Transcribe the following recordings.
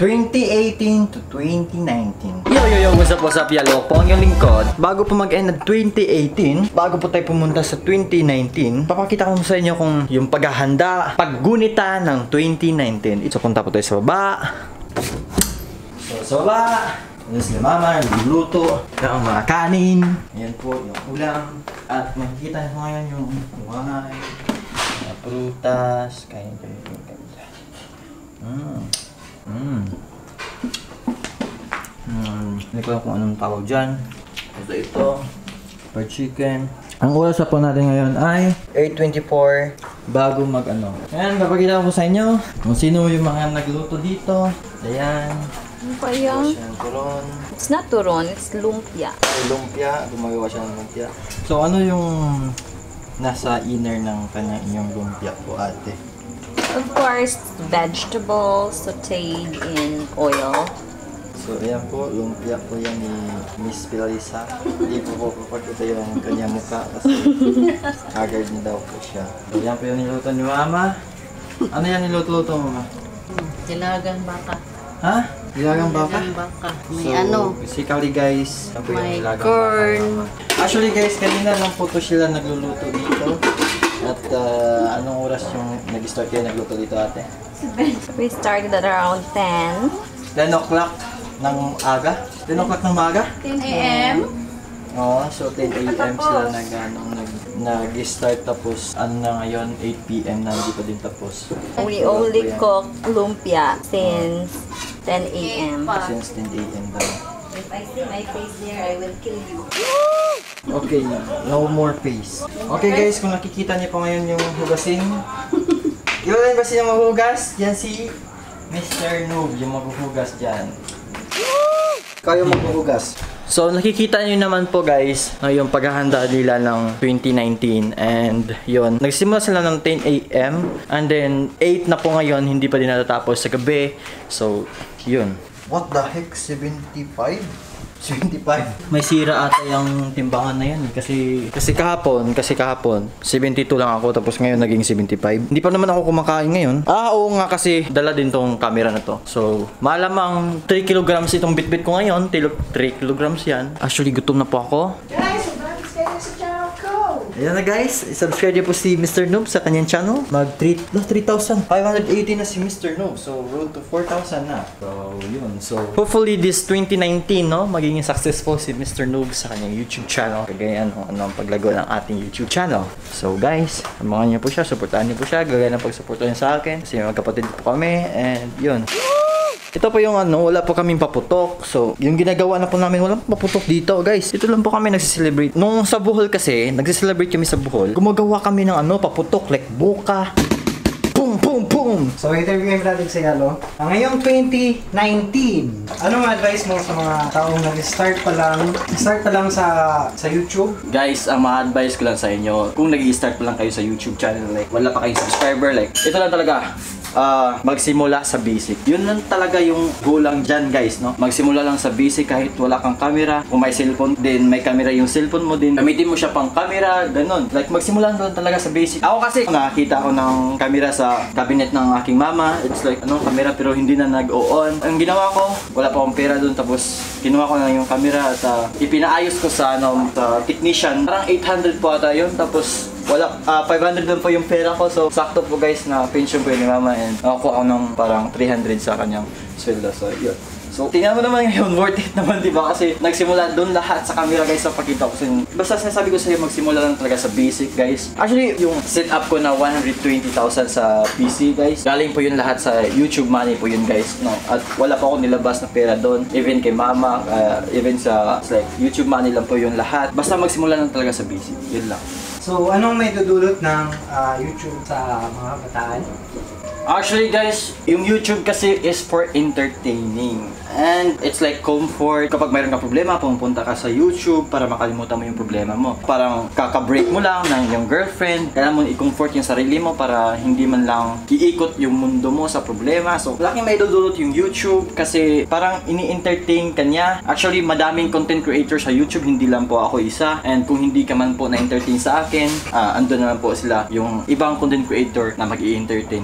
2018 to 2019. Yo, what's up, yalo? Po ang yung lingkod. Bago po mag-end ng 2018, bago po tayo pumunta sa 2019, papakita ko sa inyo kung yung paghahanda, paggunita ng 2019. So, punta po tayo sa baba. So, sa baba. Ano sila mama, nagluluto ng mga kanin. Ayan po yung ulam. At makikita nyo ngayon yung wine, mga prutas, kain ko yung ganda. Hindi ko alam kung anong tawag dyan. Ito, fried chicken. Ang oras po natin ngayon ay 8:24 bago mag-ano. Ayan, papakita ko sa inyo kung sino yung mga nagluto dito. Ayan. Ano pa yan? Turon. It's not turon, it's lumpia. Lumpia, gumagawa siya ng lumpia. So ano yung nasa inner ng kanya inyong lumpia po, ate? Of course, vegetables sauteed in oil. So ayan po, lumpia po yan ni Miss Pilisa. Hindi po papagkita yung kanyang mukha kasi haggard niya daw po siya. So ayan po yung niluto ni Mama. Ano yan niluto mo, Mama? Dilagang baka. Ha? Dilagang baka? Dilagang baka. May So, basically guys, ano po yung may nilagang corn. baka? Actually guys, kanina lang po to sila nagluluto dito. At anong oras yung nag-start kayo nagluto dito, ate? We started at around 10. 10 o'clock ng aga? 10 o'clock ng maga? 10 a.m. Oo, so 10 a.m. sila nag-start tapos ano na ngayon, 8 p.m. na hindi pa din tapos. We only cook lumpia since 10 a.m. Since 10 a.m. daw. If I see my face there, I will kill you. Okay, no more face. Okay guys, kung nakikita niyo po ngayon yung hugasin. Ilan ba siya maghugas? Yan si Mr. Noob, yung maghuhugas dyan. Kayo maghuhugas. So nakikita niyo naman po guys, yung paghahanda nila ng 2019 and yun. Nagsimula sila ng 10 a.m. and then 8 na po ngayon, hindi pa din natatapos sa gabi. So, yun. What the heck? 75? 75. May sira ata yung timbangan na yan kasi kahapon 72 lang ako tapos ngayon naging 75. Hindi pa naman ako kumakain ngayon. Oo nga kasi dala din tong camera na to. So, malamang 3 kilograms itong bitbit ko ngayon. 3 kilograms yan. Actually, gutom na po ako. Guys, subscribe sa channel ko! Ayan na guys, subscribe niyo po si Mr. Noob sa kanyang channel. Mag 3,580 na si Mr. Noob. So, road to 4,000 na. So, yun. So, hopefully this 2019, no, magiging successful si Mr. Noob sa kanyang YouTube channel. Kagaya ano ang paglago ng ating YouTube channel. So, guys, amahan niyo po siya, supportahan niyo po siya. Gagaya ng pagsuporta niyo sa akin. Kasi magkapatid po kami. And, yun. Ito po yung ano, wala po kaming paputok. So, yung ginagawa na po namin, walang paputok dito, guys. Ito lang po kami nagsiselebrate. Nung sa Bohol kasi, nagsiselebrate kami sa Bohol. Gumagawa kami ng ano, paputok, like buka. Boom, boom, boom! So, interview natin sa Yalo. Ngayong 2019, anong advice mo sa mga taong nag-start pa lang sa YouTube? Guys, ang ma-advise ko lang sa inyo, kung nag-i-start pa lang kayo sa YouTube channel, like, wala pa kayong subscriber, like, ito lang talaga. Magsimula sa basic. Yun lang talaga yung gulang dyan guys, no? Magsimula lang sa basic kahit wala kang camera. Kung may cellphone din, may camera yung cellphone mo din. Gamitin mo siya pang camera, ganun. Like magsimula lang talaga sa basic. Ako kasi nakakita ko ng camera sa cabinet ng aking mama. It's like camera pero hindi na nag-on. Ang ginawa ko, wala pa akong pera dun tapos kinuha ko na yung camera at ipinaayos ko sa sa technician. Parang 800 po ata yun tapos wala, 500 lang po yung pera ko. So, sakto po guys na pension po ni mama and nakakuha ako ng parang 300 sa kanyang sweldo. So, yun. So, tingnan mo naman ngayon, worth it naman, diba? Kasi nagsimula doon lahat sa camera guys sa pakita ko sa inyo. Basta sinasabi ko sa inyo, magsimula lang talaga sa basic guys. Actually, yung setup ko na 120,000 sa PC guys, galing po yun lahat sa YouTube money po yun guys. No? At wala pa ako nilabas na pera doon. Even kay mama, even sa like, YouTube money lang po yung lahat. Basta magsimula lang talaga sa basic. Yun lang. So, anong may dudulot ng YouTube sa mga bataan? Actually guys, yung YouTube kasi is for entertaining. And it's like comfort. Kapag mayroon ka problema, pumunta ka sa YouTube para makalimutan mo yung problema mo. Parang kaka-break mo lang ng yung girlfriend. Kailangan mo i-comfort yung sarili mo para hindi man lang iikot yung mundo mo sa problema. So, laking may dudulot yung YouTube kasi parang ini-entertain ka niya. Actually, madaming content creator sa YouTube. Hindi lang po ako isa. And kung hindi ka man po na-entertain sa akin, andun naman po sila yung ibang content creator na mag-i-entertain sa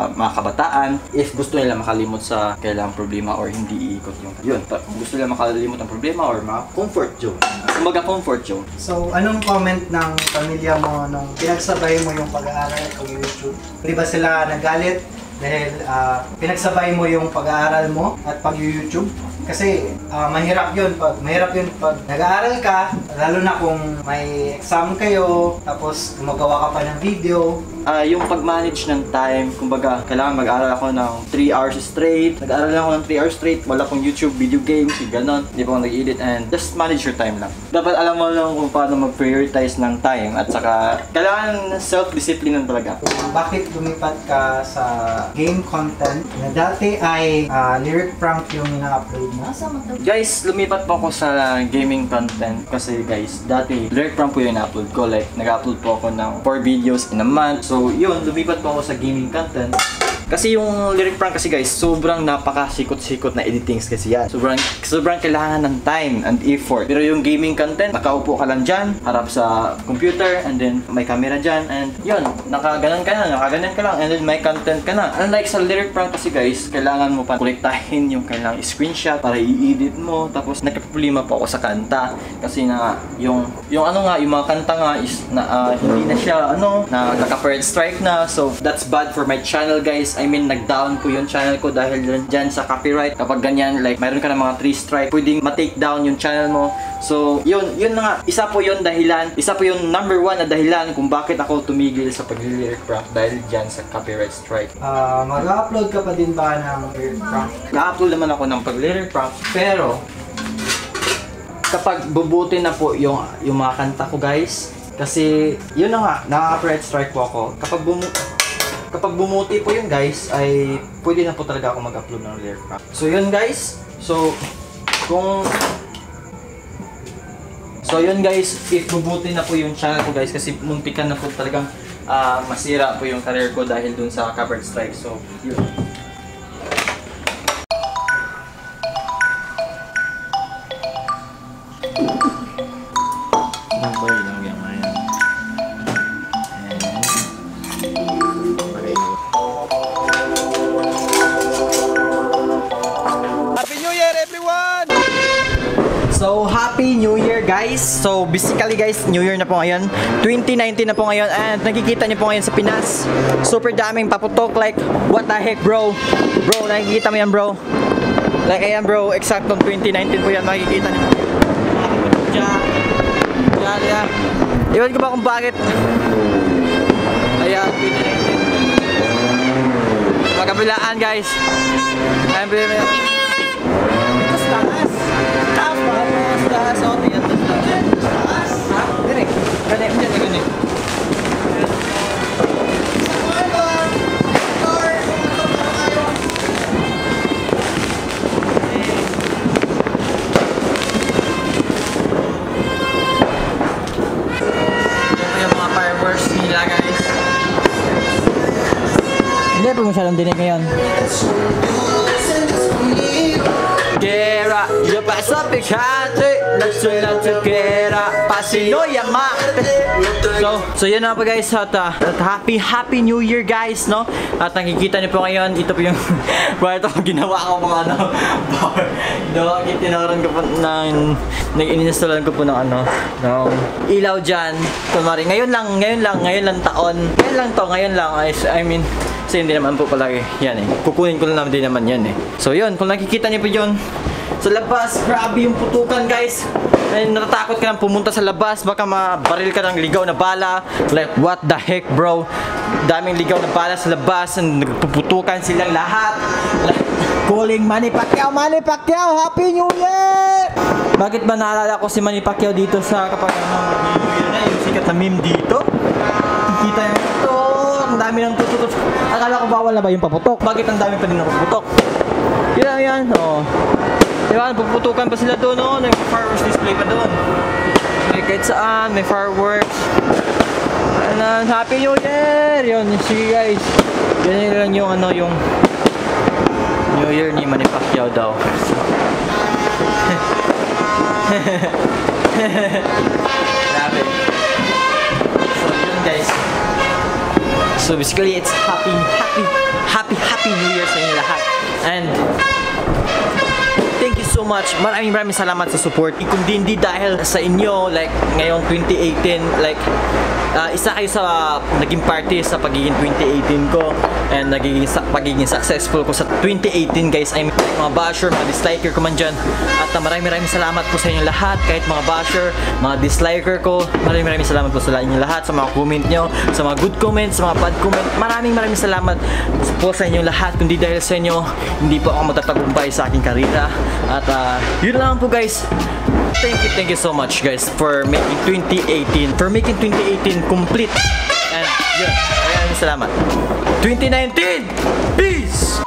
sa mga kabataan if gusto nila makalimot sa kailangang problema or hindi iikot yung yun. Kung gusto nila makalimot ang problema or mga comfort zone. Kumbaga comfort zone. So, anong comment ng pamilya mo nung pinagsabay mo yung pag-aaral at pag-YouTube? Di ba sila nagalit dahil pinagsabay mo yung pag-aaral mo at pag-YouTube? Kasi mahirap yun pag nag-aaral ka, lalo na kung may exam kayo, tapos gumagawa ka pa ng video. Yung pag-manage ng time, kumbaga, kailangan mag-aral ako ng 3 hours straight. Nag-aral lang ako ng 3 hours straight, wala pong YouTube, video games, yung ganon. Hindi pa ako nag-edit and just manage your time lang. Dapat alam mo lang kung paano mag-prioritize ng time at saka kailangan self-discipline talaga. Bakit lumipat ka sa game content na dati ay lyric prank yung ina-upload mo? Guys, lumipat po ako sa gaming content kasi guys, dati lyric prank po yung ina-upload ko. Like, nag-upload po ako ng 4 videos in a month. So, yun, lumipat po ako sa gaming content. Kasi yung lyric prank kasi guys, sobrang napakasikot-sikot na editings kasi yan. Sobrang kailangan ng time and effort. Pero yung gaming content, nakaupo ka lang dyan, harap sa computer, and then may camera dyan, and yun, nakaganan ka lang, and then may content ka na. Unlike sa lyric prank kasi guys, kailangan mo pa kolektahin yung kailangang screenshot para i-edit mo. Tapos nagkaproblema po ako sa kanta. Kasi na, yung mga kanta nga is na, hindi na siya, na naka-copyright strike na. So, that's bad for my channel guys. I mean, nag-down po yung channel ko dahil dyan sa copyright. Kapag ganyan, like, mayroon ka ng mga 3 strike, pwedeng ma-take down yung channel mo. So, yun na nga. Isa po yung dahilan. Isa po yung number 1 na dahilan kung bakit ako tumigil sa pag-lyric prank dahil dyan sa copyright strike. Mag-upload ka pa din ba ng lyric prank? Nag-upload naman ako ng pag-lyric prank, pero kapag bubuti na po yung mga kanta ko guys, kasi yun na nga, naka-copyright strike po ako. Kapag bumuti po yun guys, ay pwede na po talaga ako mag-upload ng lyric prank. So yun guys, so yun guys, if bubuti na po yung channel ko guys, kasi muntikan na po talagang masira po yung career ko dahil dun sa copyright strike. So yun. So, Happy New Year guys! So, basically guys, New Year na po ngayon. 2019 na po ngayon and nakikita niyo po ngayon sa Pinas. Super daming paputok, like, what the heck bro? Bro, nakikita mo yan bro? Like, ayan bro, eksaktong 2019 po yan, makikita niyo. Diyan. Iwan ko ba kung bakit? Ayan, 2019. Magkabilaan guys. Ayan, bilang. Taas, oh, tiyan, taas. Ha? Direk. Gani. Ito yung mga fireworks nila guys. Hindi po masyadong dinig ngayon. Guerra, yo paso picante, nagsula together, pasino yamate. So yun na po guys, at happy New Year guys, no? At nakikita niyo po ngayon, ito po yung ito ginawa ko mga tinawaran ko po nag-inistallan ko po ng ilaw dyan. Kunwari, ngayon lang taon. Ngayon lang, I mean, kasi hindi naman po palagi yan eh. Kukunin ko lang din naman yan eh. So yun, kung nakikita niyo po yun sa labas, grabe yung putukan guys. Ay, natatakot ka lang pumunta sa labas, baka mabaril ka ng ligaw na bala. Like, what the heck bro? Daming ligaw na bala sa labas, nagpuputukan silang lahat. Like, calling Manny Pacquiao, Happy New Year! Bakit ba naalala ko si Manny Pacquiao dito sa kapag New Year na, yung sikat na meme dito? Kita nyo ito. Ang dami ng tututok. Akala ko bawal na ba yung paputok? Bakit ang dami pa din ng paputok? Yan, oh. Diba, puputukan pa sila doon, oh. May fireworks display pa doon. May kahit saan, may fireworks. And Happy New Year! Yun, sige guys. Yan lang yung yung New Year ni Manny Pacquiao daw. Grabe. So, yun guys. So basically, it's happy New Year sa inyo lahat. And thank you so much. Maraming salamat sa support. Kung hindi dahil sa inyo, like ngayong 2018, like isa kayo sa naging party sa pagiging 2018 ko and pagiging successful ko sa 2018, guys. I'm mga basher, mga disliker ko man dyan. At maraming salamat po sa inyo lahat, kahit mga basher, mga disliker ko. Maraming salamat po sa inyo lahat, sa mga comment nyo, sa mga good comments, sa mga bad comment. Maraming salamat po sa inyo lahat. Kundi dahil sa inyo, hindi po ako matatagumpay sa aking karera. At yun lang po, guys. Thank you so much, guys, for making 2018 complete. And yun, maraming salamat. 2019, peace!